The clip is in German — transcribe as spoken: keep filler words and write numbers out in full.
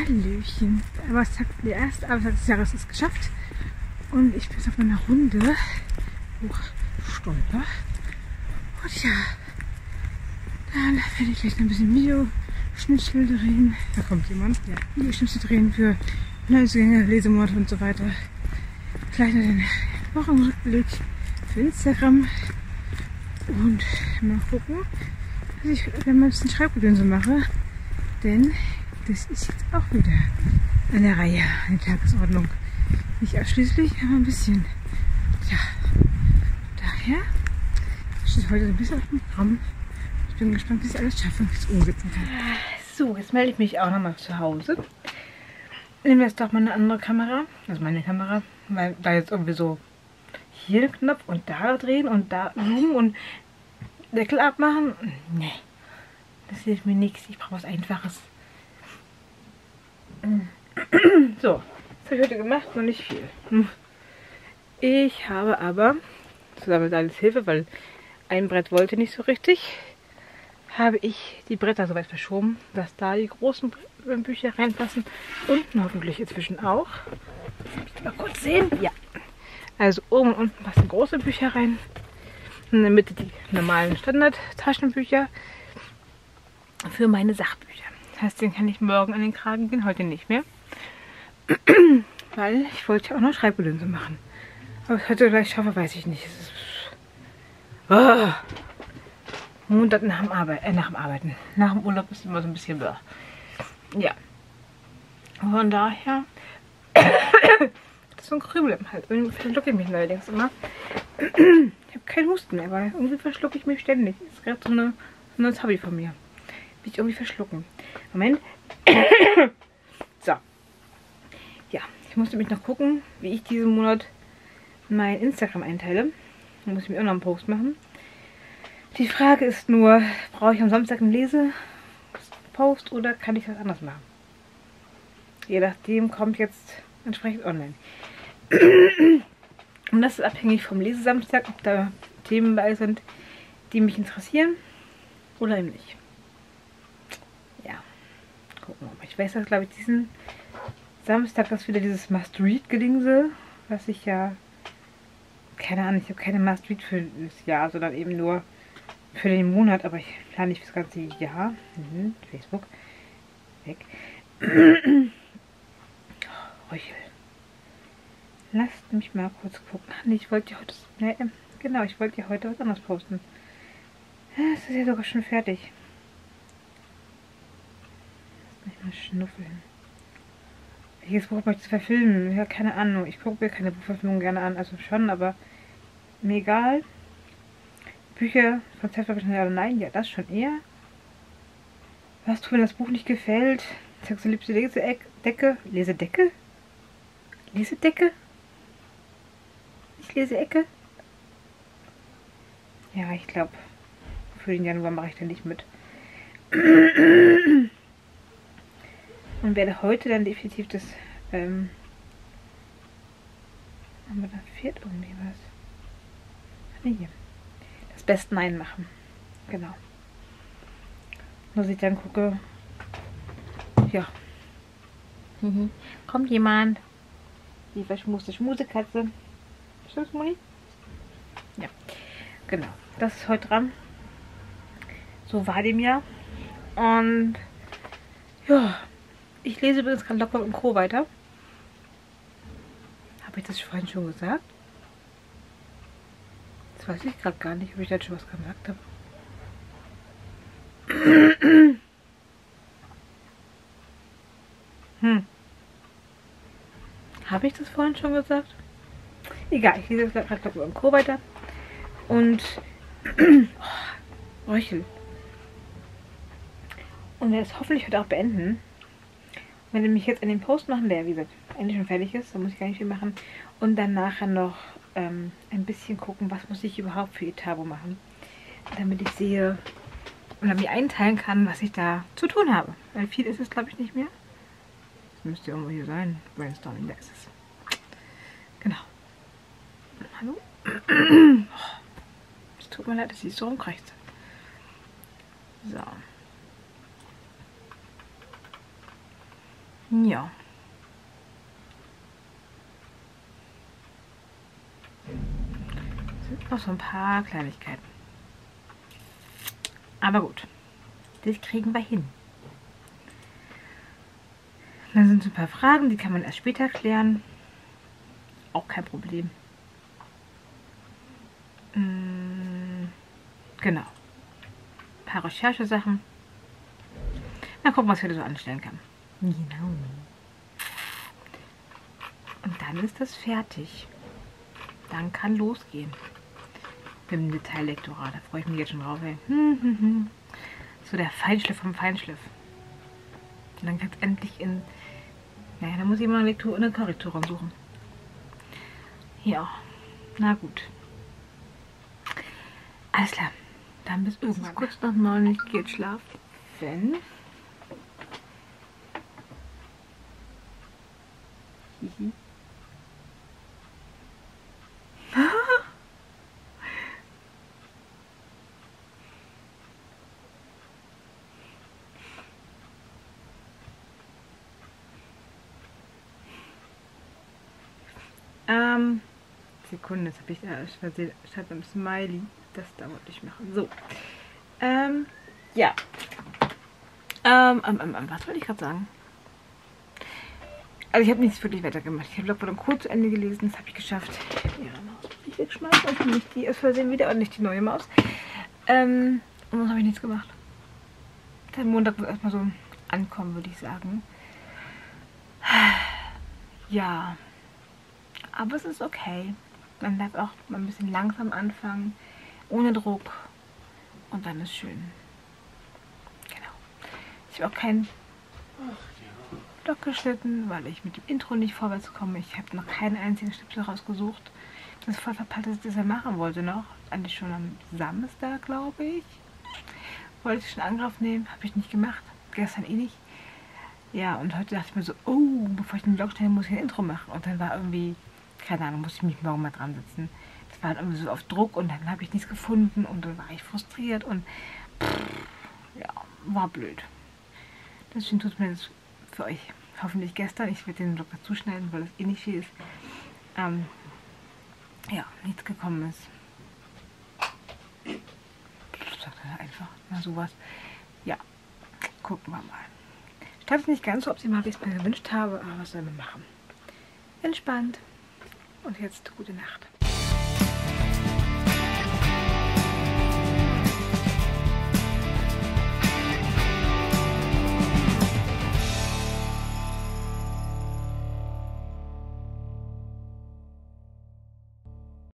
Hallöchen. Der Arbeitstag, der erste Arbeitstag des Jahres ist geschafft. Und ich bin auf meiner Runde hochstolper. Und ja, dann werde ich gleich noch ein bisschen Videoschnitzel drehen. Da kommt jemand. Ja, Videoschnitzel drehen für Neuzugänge, Lesemonate und so weiter. Gleich noch den Wochenrückblick für Instagram. Und mal gucken, dass ich wenn mal ein bisschen Schreibgedönse mache. Denn das ist jetzt auch wieder eine Reihe, eine Tagesordnung. Nicht ausschließlich, aber ein bisschen. Ja, daher steht heute ein bisschen auf dem Programm. Ich bin gespannt, wie ich alles schaffe und es umsetzen kann. So, jetzt melde ich mich auch nochmal zu Hause. Nehmen wir jetzt doch mal eine andere Kamera, also meine Kamera, weil da jetzt irgendwie so hier den Knopf und da drehen und da zoomen und Deckel abmachen. Nee, das hilft mir nichts. Ich brauche was Einfaches. So, das habe ich heute gemacht, noch nicht viel. Ich habe aber, zusammen mit alles Hilfe, weil ein Brett wollte nicht so richtig, habe ich die Bretter so weit verschoben, dass da die großen Bücher reinpassen. Unten hoffentlich inzwischen auch. Ich mal kurz sehen. Ja. Also oben und unten passen große Bücher rein. In der Mitte die normalen Standard-Taschenbücher für meine Sachbücher. Das heißt, den kann ich morgen an den Kragen gehen, heute nicht mehr. Weil ich wollte ja auch noch Schreibgedönse machen. Aber ob ich heute gleich schaffe, weiß ich nicht. Es ist oh. Montag nach dem, Arbeit, äh, nach dem Arbeiten. Nach dem Urlaub ist immer so ein bisschen blah. Ja. Von daher das ist so ein Krümel im Hals. Irgendwie verschlucke ich mich allerdings immer. Ich habe keinen Husten mehr, aber irgendwie verschlucke ich mich ständig. Das ist gerade so eine, so eine Hobby von mir. Mich irgendwie verschlucken. Moment. So. Ja, ich musste mich noch gucken, wie ich diesen Monat mein Instagram einteile. Da muss ich mir auch noch einen Post machen. Die Frage ist nur, brauche ich am Samstag einen Lesepost oder kann ich was anderes machen? Je nachdem kommt jetzt entsprechend online. Und das ist abhängig vom Lesesamstag, ob da Themen bei sind, die mich interessieren oder eben nicht. Ja, gucken wir mal. Ich weiß, dass, glaube ich, diesen Samstag ist wieder dieses Must-Read-Gedingse, was ich ja, keine Ahnung, ich habe keine Must-Read für das Jahr, sondern eben nur für den Monat, aber ich plane nicht für das ganze Jahr. Mhm, Facebook. Weg. Röchel. Lasst mich mal kurz gucken. Nee, ich wollte ja heute. Ne, genau, ich wollte ja heute was anderes posten. Es ist ja sogar schon fertig. Lass mich mal schnuffeln. Welches Buch möchte ich verfilmen? Ja, keine Ahnung. Ich gucke mir keine Buchverfilmung gerne an. Also schon, aber mir egal. Bücher von Zeltverbrechen, ja oder nein? Ja, das schon eher. Was tun, wenn das Buch nicht gefällt? Sagst du liebste Lesedecke? Lesedecke? Lesedecke? Nicht Leseecke? Ja, ich glaube, für den Januar mache ich da nicht mit. Und werde heute dann definitiv das, ähm, aber da fehlt irgendwie was. Nee, hier. Das Beste Nein machen. Genau. Dass ich dann gucke, ja. Mhm. Kommt jemand? Die verschmuste Schmusekatze. Stimmt's, Moni? Ja. Genau. Das ist heute dran. So war dem Jahr. Und ja. Ich lese übrigens gerade Locker und Co. weiter. Habe ich das vorhin schon gesagt? Das weiß ich gerade gar nicht, ob ich da schon was gesagt habe. Hm. Habe ich das vorhin schon gesagt? Egal, ich lese gerade Locker und Co. weiter. Und oh, Röchel. Und werde es hoffentlich heute auch beenden. Wenn ich mich jetzt an den Post machen, der wie gesagt eigentlich schon fertig ist, dann muss ich gar nicht viel machen. Und dann nachher noch ähm, ein bisschen gucken, was muss ich überhaupt für Itabo machen. Damit ich sehe oder mir einteilen kann, was ich da zu tun habe. Weil viel ist es, glaube ich, nicht mehr. Das müsste irgendwo hier sein. Brainstorming, da ist es. Genau. Hallo? Es tut mir leid, dass ich so rumkriegt. So. Ja. Es sind noch so ein paar Kleinigkeiten. Aber gut, das kriegen wir hin. Dann sind so ein paar Fragen, die kann man erst später klären. Auch kein Problem. Hm, genau. Ein paar Recherchesachen. Mal gucken, was ich heute so anstellen kann. Genau. Und dann ist das fertig. Dann kann losgehen. Mit dem Detaillektorat. Da freue ich mich jetzt schon drauf. Ey. Hm, hm, hm. So der Feinschliff vom Feinschliff. Und dann kann es endlich in... Naja, da muss ich mal eine Lektur und eine Korrektur suchen. Ja, na gut. Alles klar. Dann bis irgendwann. Kurz nach neun, ich gehe schlafen. Wenn... Hihi. ähm, Sekunde, jetzt habe ich da versehen, statt einem Smiley. Das da wollte ich machen. So. Ähm, ja. Ähm, ähm, ähm, was wollte ich gerade sagen? Also ich habe nichts wirklich weitergemacht. Ich habe Blockwood kurz zu Ende gelesen, das habe ich geschafft. Ihre Maus nicht wegschmeißen und nicht die aus Versehen wieder und nicht die neue Maus. Ähm, und sonst habe ich nichts gemacht. Der Montag muss erstmal so ankommen, würde ich sagen. Ja. Aber es ist okay. Man darf auch mal ein bisschen langsam anfangen, ohne Druck. Und dann ist schön. Genau. Ich habe auch keinen Block geschnitten, weil ich mit dem Intro nicht vorwärts komme. Ich habe noch keinen einzigen Schnipsel rausgesucht. Das ist voll verpeilt, dass ich das ja machen wollte noch. Eigentlich schon am Samstag, glaube ich. Wollte ich schon Angriff nehmen, habe ich nicht gemacht. Gestern eh nicht. Ja, und heute dachte ich mir so, oh, bevor ich den Blog stelle, muss ich ein Intro machen. Und dann war irgendwie, keine Ahnung, musste ich mich morgen mal dran sitzen. Das war halt irgendwie so auf Druck und dann habe ich nichts gefunden und dann war ich frustriert und pff, ja, war blöd. Deswegen tut mir das für euch hoffentlich gestern. Ich werde den Blog dazu schneiden, weil das eh nicht viel ist. Ähm, ja, nichts gekommen ist. Ich sag das einfach mal sowas. Ja, gucken wir mal. Ich habe es nicht ganz so optimal, wie ich es mir gewünscht habe, aber was soll man machen? Entspannt. Und jetzt gute Nacht.